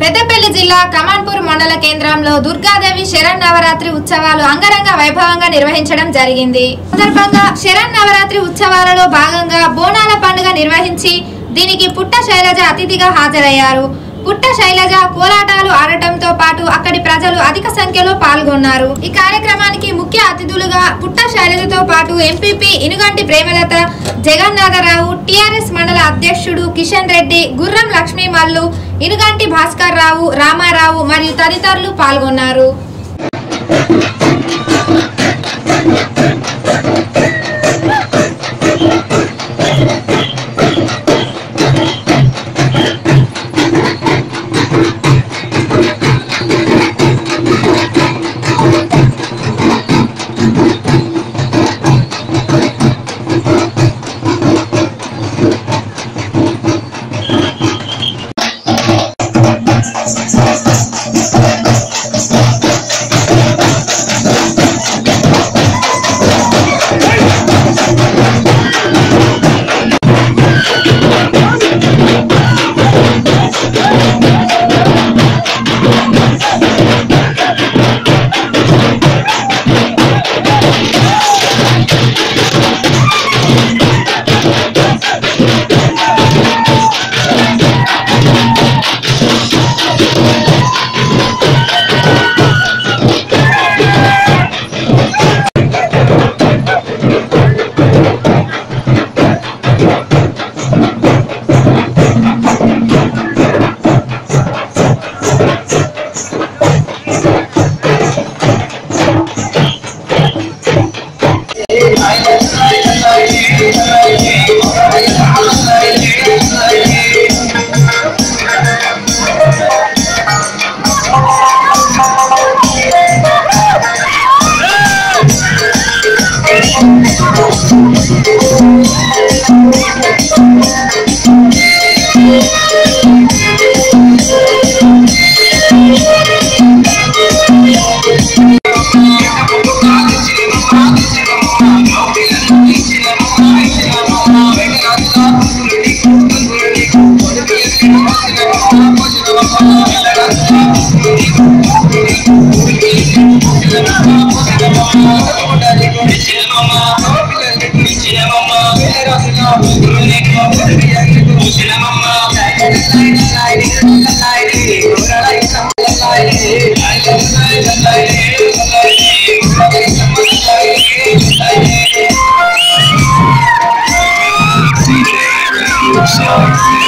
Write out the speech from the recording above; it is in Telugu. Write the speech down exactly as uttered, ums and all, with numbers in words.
పెద్దపల్లి జిల్లా కమాన్పూర్ మండల కేంద్రంలో దుర్గాదేవి శరన్నవరాత్రి ఉత్సవాలు అంగరంగ వైభవంగా నిర్వహించడం జరిగింది. సందర్భంగా శరన్నవరాత్రి ఉత్సవాలలో భాగంగా బోనాల పండుగ నిర్వహించి దీనికి పుట్ట శైలజ అతిథిగా హాజరయ్యారు. పుట్ట శైలజ కోలాటాలు ఆడటంతో పాటు అక్కడి ప్రజలు అధిక సంఖ్యలో పాల్గొన్నారు. ఈ కార్యక్రమానికి ముఖ్య అతిథులుగా పుట్ట శైలజతో పాటు ఎంపీపీ ఇనుగంటి ప్రేమలత, జగన్నాథరావు, టీఆర్ఎస్ మండల అధ్యక్షుడు కిషన్ రెడ్డి, గుర్రం లక్ష్మీ మల్లు, ఇనుగంటి భాస్కర్ రావు, రామారావు మరియు తదితరులు పాల్గొన్నారు. Sorry.